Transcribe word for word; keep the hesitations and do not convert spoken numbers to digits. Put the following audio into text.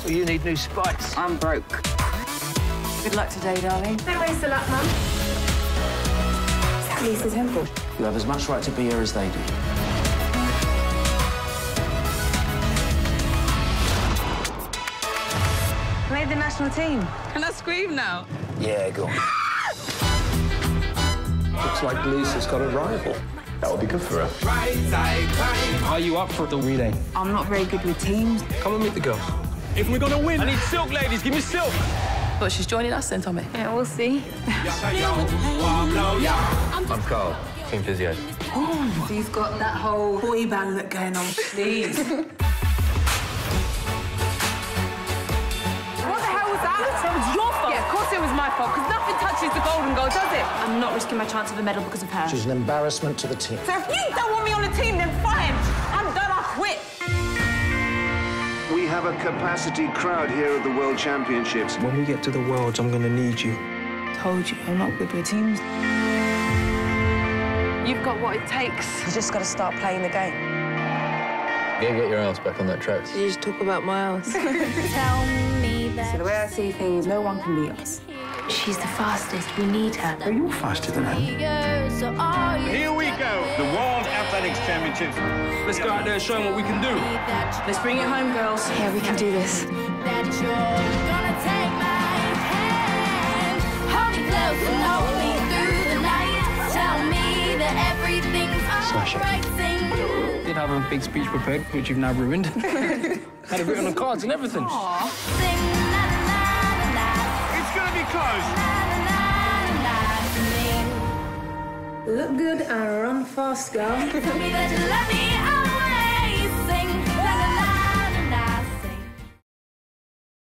Well, you need new spikes. I'm broke. Good luck today, darling. Don't waste a lot, Mum. Is that Lisa Temple? You have as much right to be here as they do. Made the national team. Can I scream now? Yeah, go on. Looks like Lisa's got a rival. That would be good for her. Are you up for the relay? I'm not very good with teams. Come and meet the girls. If we're gonna win, I need silk, ladies. Give me silk. But she's joining us then, Tommy. Yeah, we'll see. I'm Carl, team physio. Oh, so you've got that whole boy band look going on, please. What the hell was that? That was your fault. Yeah, of course it was my fault, because nothing touches the golden goal, does it? I'm not risking my chance of a medal because of her. She's an embarrassment to the team. So if you don't want me on the team, then fine. I'm done, I quit. We have a capacity crowd here at the World Championships. When we get to the Worlds, I'm gonna need you. Told you, I'm not good with teams. You've got what it takes. You just got to start playing the game. Yeah, get your ass back on that track. You just talk about my house. So the way I see things, no one can beat us. She's the fastest. We need her. Oh, you're faster than her. Here we go, the World Athletics Championships. Let's go out there and show them what we can do. Let's bring it home, girls. Yeah, we can do this. Smash it. Did have a big speech prepared, which you've now ruined. Had it written on cards and everything. It's gonna be close. Look good and run fast, girl.